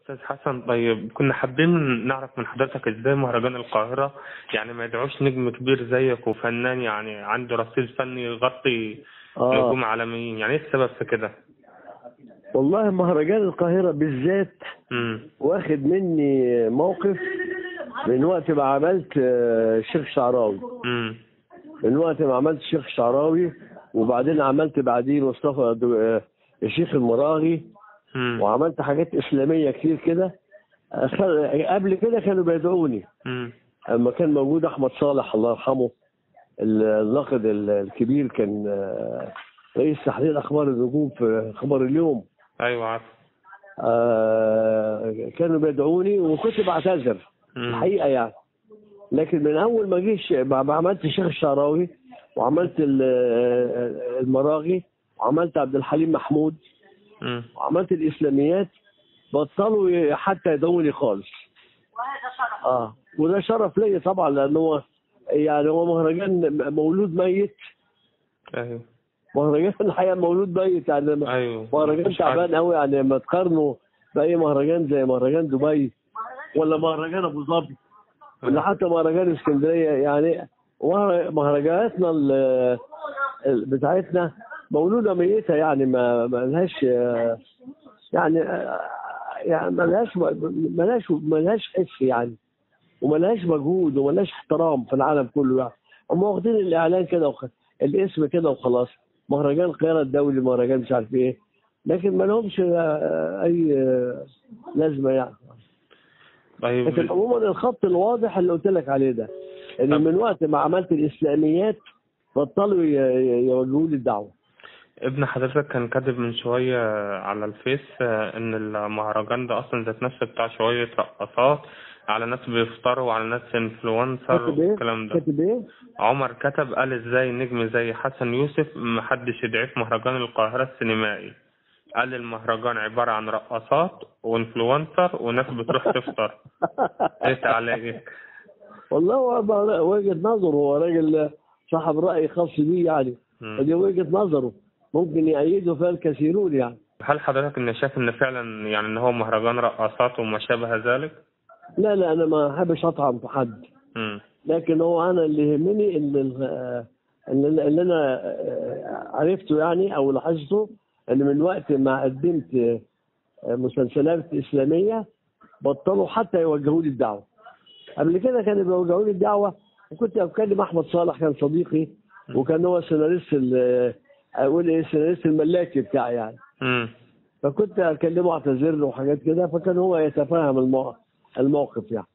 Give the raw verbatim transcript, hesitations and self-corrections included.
أستاذ حسن، طيب كنا حابين نعرف من حضرتك إزاي مهرجان القاهرة يعني ما يدعوش نجم كبير زيك وفنان يعني عنده رصيد فني يغطي اه نجوم عالميين، يعني إيه السبب في كده؟ والله مهرجان القاهرة بالذات امم واخد مني موقف من وقت ما عملت آه، الشيخ شعراوي. امم من وقت ما عملت الشيخ شعراوي وبعدين عملت بعدين مصطفى دو- آه، الشيخ المراغي، امم وعملت حاجات إسلامية كتير كده. آه، قبل كده كانوا بيدعوني امم اما كان موجود احمد صالح الله يرحمه، الناقد ال- الكبير، كان آه، رئيس تحرير اخبار النجوم في اخبار اليوم. أيوه عارف. آه، كانوا بيدعوني وكنت بعتذر امم الحقيقه يعني. لكن من اول ما جيش ما عملت الشيخ الشعراوي وعملت ال- آه، المراغي وعملت عبد الحليم محمود امم وعملت الاسلاميات، بطلوا ي- حتى يدعوني خالص. اه وده شرف ليا طبعا، لان هو يعني هو مهرجان مولود ميت. أيوه مهرجان الحقيقه مولود ميت يعني. أيوه مهرجان مفيش حاجة. تعبان قوي يعني لما تقارنه باي مهرجان زي مهرجان دبي ولا مهرجان ابو ظبي ولا حتى مهرجان اسكندريه يعني. مهر- مهرجاناتنا ال- ال- بتاعتنا مولوده ميته يعني ما ما لهاش يعني يعني ما لهاش ما لهاش ما لهاش حس يعني، وما لهاش مجهود وما لهاش احترام في العالم كله يعني. هم واخدين الاعلان كده وخ... الاسم كده وخلاص، مهرجان القاهره الدولي، مهرجان مش عارف ايه، لكن ما لهمش آه، اي آه، لازمه يعني. طيب. لكن عموما الخط الواضح اللي قلت لك عليه ده، ان طب من وقت ما عملت الاسلاميات بطلوا ي- ي- يوجهوا لي الدعوه. ابن حضرتك كان كاتب من شوية على الفيس آه، إن المهرجان ده أصلا ذات نفسه بتاع شوية رقصات على ناس بيفطروا وعلى ناس انفلونسر كاتب ايه؟ والكلام ده. كاتب ايه؟ عمر كتب قال ازاي نجم زي حسن يوسف محدش يدعيه في مهرجان القاهرة السينمائي. قال المهرجان عبارة عن رقصات وانفلونسر وناس بتروح تفطر. ايه تعليقك؟ والله هو بقى وجهه نظره، هو راجل صاحب راي خاص بيه يعني، مم. فدي وجهه نظره ممكن يأيده فيها الكثيرون يعني. هل حضرتك ان شايف ان فعلا يعني ان هو مهرجان رقصات وما شابه ذلك؟ لا لا انا ما احبش اطعن في حد، مم. لكن هو انا اللي يهمني ان اللي اللي انا عرفته يعني او لاحظته ان من وقت ما قدمت مسلسلات اسلاميه بطلوا حتى يوجهوا لي الدعوه. قبل كده كانوا بيوجهوا لي الدعوه، وكنت بكلم احمد صالح كان صديقي وكان هو سيناريست ال- اقول ايه سيناريست الملاكي بتاعي يعني، مم. فكنت اكلمه اعتذر له وحاجات كده، فكان هو يتفهم المو- الموقف يعني.